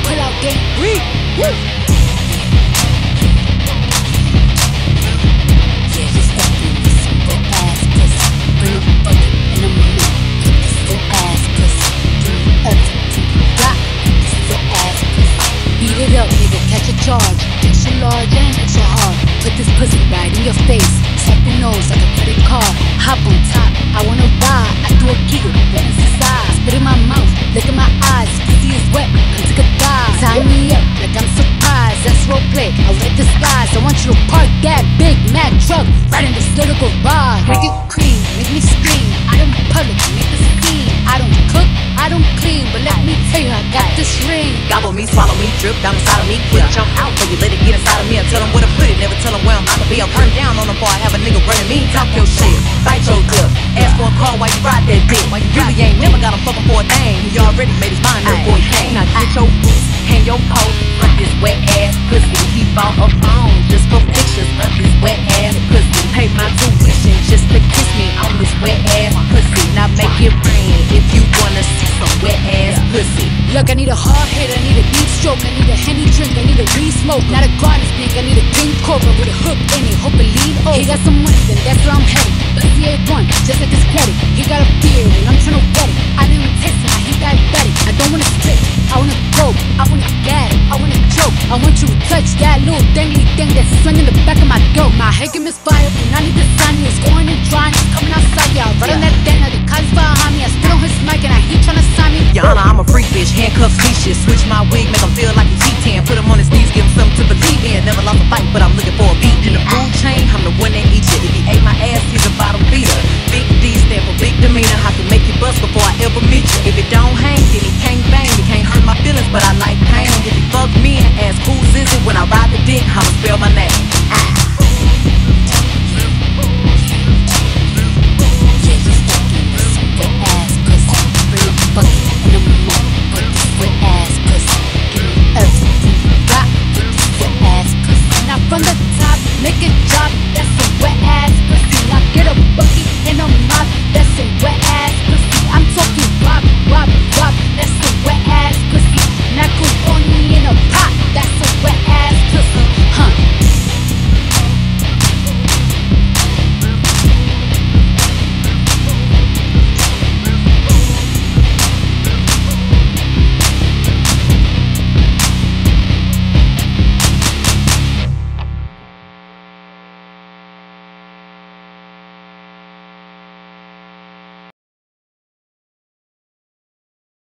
pull out game. Woo! Beat it up, nigga, catch a charge. Extra large and extra hard. Put this pussy right in your face. Tap your nose like a credit card. Hop on top, I wanna ride. I do a giggle, right inside. Spit in my mouth, look in my eyes. Pussy is wet, come take a dive. Tie me up like I'm surprised. That's roleplay, I wet the skies. I want you to park that Big Mac truck right in this little garage. Make it cream, make me scream. I don't public, make the scene. I don't cook, I don't clean, but let me tell you, I got this ring. Gobble me, swallow me, drip down inside of me. Quick jump out, but you let it get inside of me. I tell them where to put it, never tell them where I'm about to be. I'll burn down on them before I have a nigga running me. Talk your shit, bite your lip. Ask for a call while you ride that dick. Why you really ain't never got him fucking for a thing. He already made his mind up before he came. Now get your boots, hang your coat, fuck this wet ass pussy. He bought a phone just for pictures of this wet ass pussy. Pay my tuition just to kiss me on this wet ass pussy. Now make it rain if you wanna see some wet ass pussy. Look, I need a hard hit, I need a deep stroke, I need a Henny drink, I need a weed smoke. Not a garden snake, I need a king cobra with a hook in it, hope it lead over. He got some money, then that's where I'm headed. Pussy A1, just like his credit. He got a beard and I'm tryna wet it. I didn't taste it, he diabetic. I don't wanna spit, I wanna go, I wanna get it, I wanna choke. I want you to touch that little dangly thing that's swinging the back of my throat. My head can misfire, and I need the sign. It's going and drying, it's coming outside, yeah. Right on that thing, now the cops behind me. I spit on his mic and I heat tryna sign me. Your Honor, I'm a freak bitch, handcuffs, leashes. Switch my wig, make him feel like he's G10. Put him on his knees, give him something to